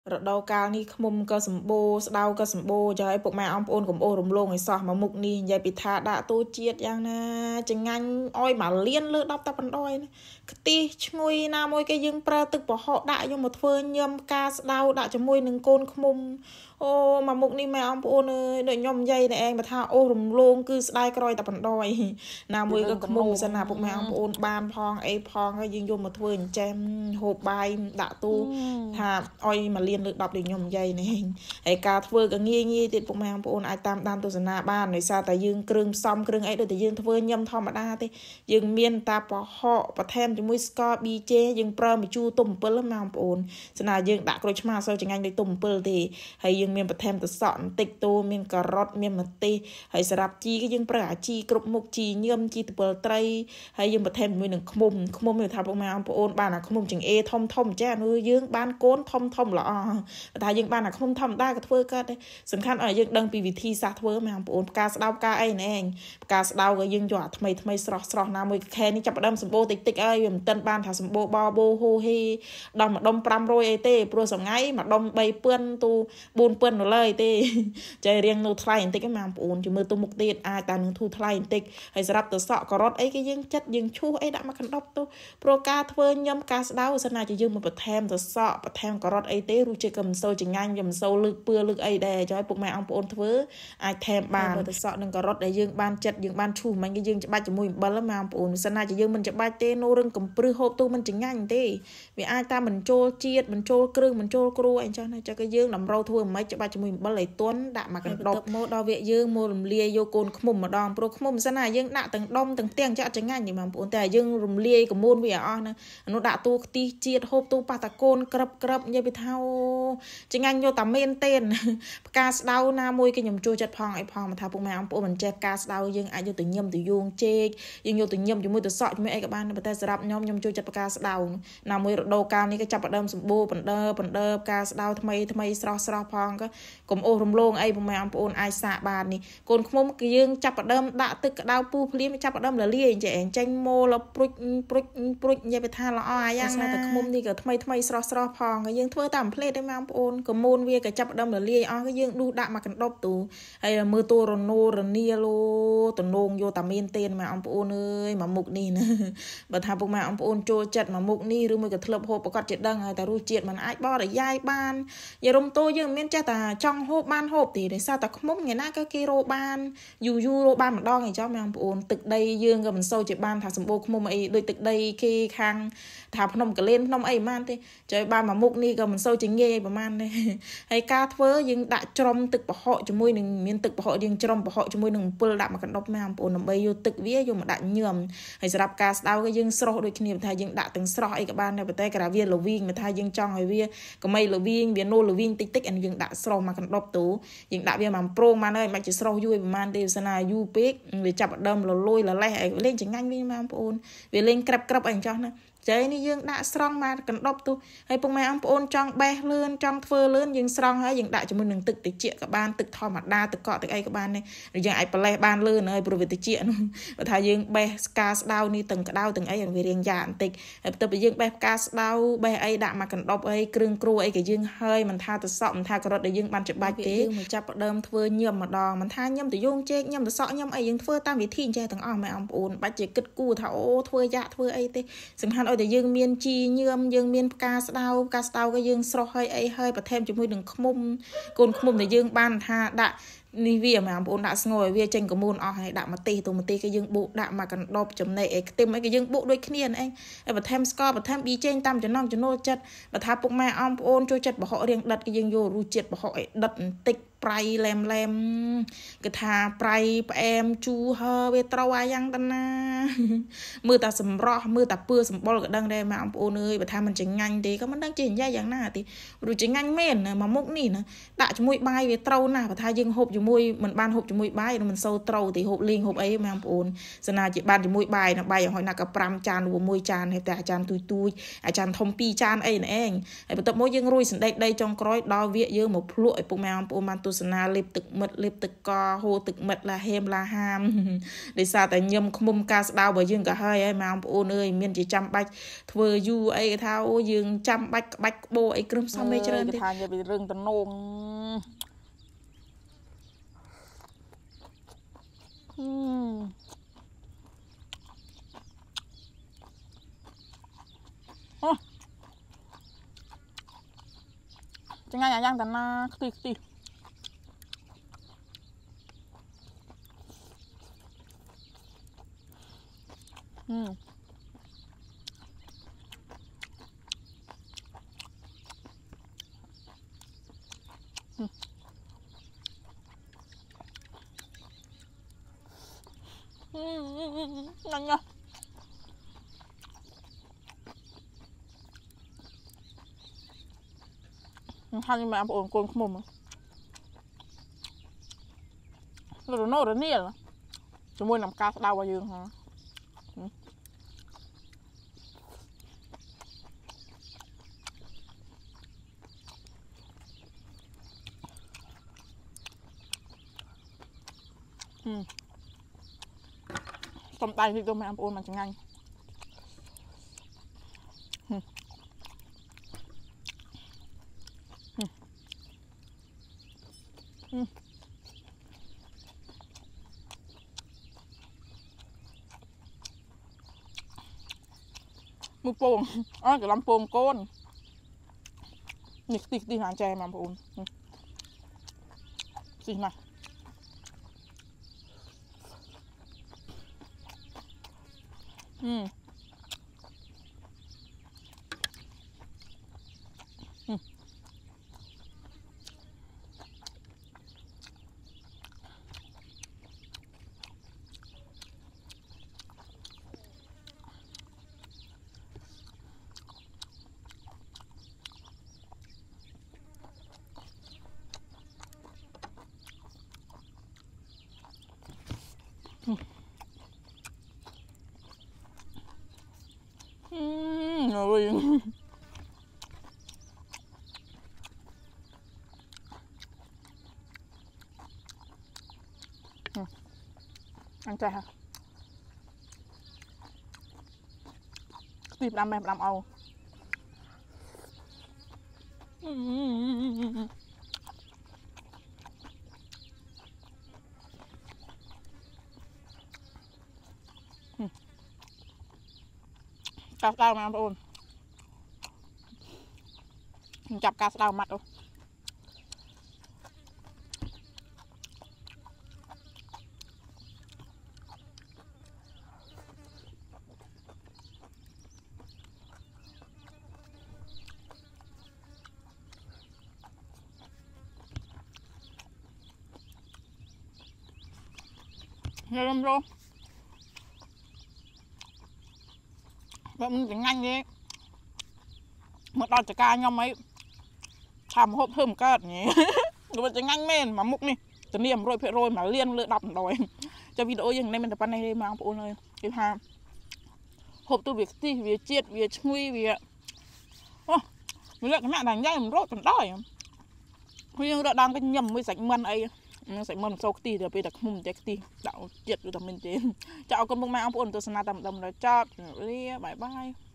រដូវកាលនេះឃ្មុំក៏សម្បូរស្ដៅក៏សម្បូរចាឲ្យពុកម៉ែអង្គប្អូនកុំអូសរំលងឲ្យសោះមកមុខនេះនិយាយពីថាដាក់ទូជាតិយ៉ាងណាចងាញ់អោយមកលៀនលើ10តែបណ្ដោយខ្ទិះឈ្ងុយណាមួយគេយើងប្រើទឹកប្រហុកដាក់យកមកធ្វើញឹមការស្ដៅដាក់ជាមួយនឹងកូនឃ្មុំអូមកមុខនេះម៉ែអង្គប្អូនអើយដូចខ្ញុំនិយាយតែឯងបើថាអូសរំលងគឺស្ដាយក្រោយតែបណ្ដោយណាមួយក៏ឃ្មុំសិនណាពុកម៉ែអង្គប្អូនបានផងអីផងហើយយើងយកមកធ្វើអញ្ចឹងហូបបាយដាក់ទូថាអោយមកលៀនលើ10ដូចខ្ញុំនិយាយនេះហើយការធ្វើក៏ងាយទៀតពុកម៉ែអង្គប្អូនអាចតាមដានទស្សនាបានដោយសារតែយើងគ្រឿងផ្សំគ្រឿងអីដូចតែយើងធ្វើញឹមធម្មតាទេយើងមានតាប្រហុកបន្ថែមជាមួយស្ករប៊ីចេយើងប្រើម្ជូរទុំអំពិលម៉ែអង្គប្អូនស្នាយើងដាក់ក្រូចឆ្មាសូវចងាញ់ដូចទុំអំពិលទេហើយយើងមានបន្ថែមទឹកសក់បន្តិចតួមានការ៉ុតមានម្ទេសហើយសម្រាប់ជីក៏យើងប្រើអាជីគ្រប់មុខជីញឹមជីទពិលត្រីហើយយើងបន្ថែមជាមួយនឹងឃ្មុំវាថាពុកម៉ែអង្គប្អូនបានអាឃ្មុំចង្អេធំចានោះយើងបានកូនធំល្អបើថាយើងបានអាឃ្មុំធម្មតាក៏ធ្វើកើតដែរសំខាន់ឲ្យយើងដឹងពីវិធីសាស្ត្រធ្វើម៉ែអង្គប្អូនផ្កាស្ដៅផ្កាអីណែផ្កាស្ដៅក៏យើងយកអាថ្មីស្រស់ណាមួយខែនេះចាប់ផ្ដើមសម្បូរតិចហើយវាមិនទាន់បានថាសម្បូរបបោហូហេដល់មួយដុំ500អីទេព្រោះសងៃមួយដុំ3ពាន់ទូ4ពាន់នៅលើទេចេះរៀងនៅថ្លៃបន្តិចម៉ែបងប្អូនជមើលទៅមុខទៀតអាចតែនឹងធូរថ្លៃបន្តិចហើយសម្រាប់ទៅសក់ការ៉ុតអីគេយើងចិត្តយើងឈូសអីដាក់មកកណ្ដប់ទៅព្រោះការធ្វើញឹមការស្ដៅសិនណាជាយើងមកបន្ថែមទៅសក់បន្ថែមការ៉ុតអីទេរសជាតិក៏មិនសូវចងាញ់វាមិនសូវលើកពឿលើកអីដែរចុះឲ្យពុកម៉ែអង្គប្អូនធ្វើអាចថែមបានទៅសក់នឹងការ៉ុតដែលយើងបានចិត្តយើងបានឈូសមិនគេយើងច្បាច់ជាមួយអំបិលម៉ែបងប្អូនសិនណាជាយើងមិនច្បាច់ទេនោះរឹងកំព្រឹសហូបទូមិនចងាញ់ទេវាអាចតាមបញ្ចូលជាតិបញ្ចូលគ្រឿងបញ្ចូលគ្រួអីចឹងណាចុះក៏យើងតម្រូវធ្វើមិនច្បាច់ជាមួយអំបិលឲ្យទន់ដាក់មកកណ្ដប់មកដល់វាយើងមករំលាយយកកូនឃ្មុំម្ដងព្រោះឃ្មុំសិនណាយើងដាក់ទាំងដុំទាំងទាំងចាក់ចងាញ់ទេបងប្អូនតែយើងរំលាយកមូនវាអស់ណានោះដាក់ទូខ្ទិះជាតិហូបទូប៉ះតាកូនក្រឹបនិយាយពីថាចងាញ់យកតែមែនទេផ្កាស្ដៅណាមួយគេខ្ញុំចូលចិត្តផងអីផងមកថាពុកម៉ែអង្គប្អូនមិនចេះផ្កាស្ដៅយើងអាចយកទៅញឹមទៅយោងចេកយើងយកទៅញឹមជាមួយទៅសក់ជាមួយអីក៏បានតែសម្រាប់ខ្ញុំចូលចិត្តផ្កាស្ដៅណាមួយរដូវកាលនេះក៏ចាប់ផ្ដើមសម្បូរបណ្ដើផ្កាស្ដៅថ្មីស្រស់ផងក៏កុំអូសរំលងអីពុកម៉ែអង្គប្អូនអាចសាកបាននេះកូនឃ្មុំគឺយើងចាប់ផ្ដើមដាក់ទឹកក្តៅពុះភ្លាមចាប់ផ្ដើមរលាយចេញម៉ូលព្រុចនិយាយទៅថាល្អអាយ៉ាងណាតែឃ្មុំនេះក៏ថ្មីស្រស់ផងក៏យើងធ្វើតាមផ្លេតឯងបងប្អូនកមូនវាក៏ចាប់ផ្ដើមរលាយអស់ក៏យើងដួសដាក់មកកណ្ដប់ទូហើយមើលតួរណូរនីឡូតំណងយកតែមានទេម៉ែអង្គប្អូនអើយមកមុខនេះណាបើថាពុកម៉ែអង្គប្អូនចូលចិត្តមកមុខនេះឬមួយក៏ធ្លាប់ហូបប្រកាសជាដឹងហើយតែរសជាតិมันអាចបរិយាយបានយាយរំតូយើងមិនមានចេះតែចង់ហូបបានហូបទេដោយសារតែឃ្មុំថ្ងៃណាក៏គេរោបានយូរបានម្ដងអីចុះម៉ែបងប្អូនទឹកដីយើងក៏មិនសូវជាបានថាសម្បូរឃ្មុំអីដូចទឹកដីគេខាងថាភ្នំកលែនភ្នំអីប្រហែលទេចុះបានមកមុខនេះក៏មិនសូវជាងាយប្រហែលទេហើយការធ្វើយើងដាក់ច្រំទឹកប្រហុកជាមួយនឹងមានទឹកប្រហុកយើងច្រំប្រហុកជាមួយនឹងអំពិលដាក់មកកណ្ដប់ម៉ែបងប្អូនដើម្បីយកទឹកវាយកមកដាក់ញឹមហើយសម្រាប់ការស្ដៅក៏យើងស្រោះដូចគ្នាថាយើងដាក់ទាំងស្រោះអីក៏បានដែរប៉ុន្តែក្រៅវាលវីងថាយើងចង់ឲ្យវាកុំឲ្យលវីងវានូលលវីងតិចអានេះយើងដាក់ស្រោះមកកណ្ដប់ទូយើងដាក់វាមកប្រងបានហើយមិនជាស្រោះយូរប្រហែលទេសិនណាយូរពេកវាចាប់ដើមលលួយលលេះអីលេងចងាញ់វិញបងប្អូនវាលេងក្របអីចោះណាចេះនេះយើងដាក់ស្រង់មកកណ្ដប់ទូហើយពុកម៉ែអង្គប្អូនចង់បេះលឿនចង់ធ្វើលឿនយើងស្រង់ហើយយើងដាក់ជាមួយនឹងទឹកត្រជាក់ក៏បានទឹកធម្មតាទឹកកកទឹកអីក៏បានដែរយើងអាចប្រឡេះបានលឿនហើយព្រោះវាត្រជាក់នោះបើថាយើងបេះស្កាស្ដៅនេះទាំងក្ដៅទាំងអីវារៀងយ៉ាបន្តិចហើយបន្ទាប់ពីយើងបេះផ្កាស្ដៅបេះអីដាក់មកកណ្ដប់អីគ្រឿងគ្រួអីក៏យើងហើយមិនថាទៅសក់មិនថាការ៉ុតដែលយើងបានច្បាច់ទេយើងមកចាប់ដើមធ្វើញឹមម្ដងមិនថាញឹមទៅយោងចេកញឹមទៅសក់ញឹមអីយើងធ្វើតាមវិធីចេះទាំងអស់ម៉ែអង្គប្អូនបាច់ជាគិតគូរថាអូធ្វើយ៉ាក់ធ្វើអីទេសំខាន់ឲ្យតែយើងមានជីញើមយើងមានផ្កាស្ដៅក៏យើងស្រោះហើយអីហើយបន្ថែមជាមួយនឹងឃ្មុំកូនឃ្មុំដែលយើងបានថាដាក់នេះវាម៉ែបងប្អូនដាក់ស្ងោរឲ្យវាចេញកមូនអស់ហើយដាក់ម្ទេសក៏យើងបុកដាក់មកកណ្ដប់ចំណេកអីខ្ទឹមអីក៏យើងបុកដូចគ្នាឯងហើយបន្ថែមស្ករបន្ថែមប៊ីចេងតាមចំណង់ចំណូលចិត្តបើថាពុកម៉ែអង្គប្អូនចូលចិត្តប្រហុករៀងដិតក៏យើងយករសជាតិប្រហុកឲ្យដិតបន្តិចប្រៃឡែមគឺថាប្រៃផ្អែមជូរហើវាត្រូវអាយ៉ាងតាណាមើលតែសម្រស់មើលតែពឿសម្បុរក៏ដឹងដែរម៉ែអង្គប្អូនអើយបើថាมันចងាញ់ទេក៏មិនដឹងជានិយាយយ៉ាងណាទេព្រោះចងាញ់មែនមកមុខនេះណាដាក់ជាមួយបាយវាត្រូវណាស់បើថាយើងហូបជាមួយមិនបានហូបជាមួយបាយមិនសូវត្រូវទេហូបលេងហូបអីម៉ែបងប្អូនសិនណាជាបានជាមួយបាយណាបាយឲ្យណាក៏5ចានឬ1ចានហើយតែអាចារ្យទូចអាចារ្យធំ2ចានអីណែឯងហើយបន្ទាប់មកយើងរួយសណ្ដែកដីចុងក្រោយដល់វាយើងមកភ្លក់ឲ្យពុកម៉ែបងប្អូនបានទ tu sna lipទឹកកហូរទឹកមិត្តឡាហេមឡាហាមដោយសារតែញឹមឃុំការស្ដៅបើយើងក៏ហើយម៉ែបងប្អូនអើយមានជាចាំបាច់ធ្វើយូរអីគេថាអូយើងចាំបាច់ក្បាច់ក្បោអីគ្រឿងផ្សំអីច្រើនទេថានិយាយពីរឿងតំណងចឹងអាយ៉ាងតាណាខ្ទិះnhanh nha hai nhưng mà em ổn cồn không mồm rồi nó rồi nè chúng tôi làm cá đau vào giường hả trong tay thì tôi mà em ổn mà chẳng nhanh một pôn cái làm pôn con nhịch đi hàng tre mà pôn gì này rồi ăn chay hả tìm làm em làm âu cá đào mà ôn chọc cá đào mặt luôn nghe không luôn mình phải nhanh đi một đợt chả ca nhau mấy chàm hộp thơm cợt nhỉ rồi mình nhanh men mà múc đi tự niệm rồi phải rồi mà liên lựa đọc rồi cho video như này mình tập ăn này mà ông ơi cái ha hộp tôi việc ti việc chiết việc nguy việc mình lại cái mạng này nhanh mình rốt còn đói nhưng đã đang cái nhầm với sạch mân ấy sạch mân sau tí thì bây giờ không chắc tí đạo chiết được mình chế chào con bông mai ông ơi tôi sẽ làm tầm rồi cho bye bye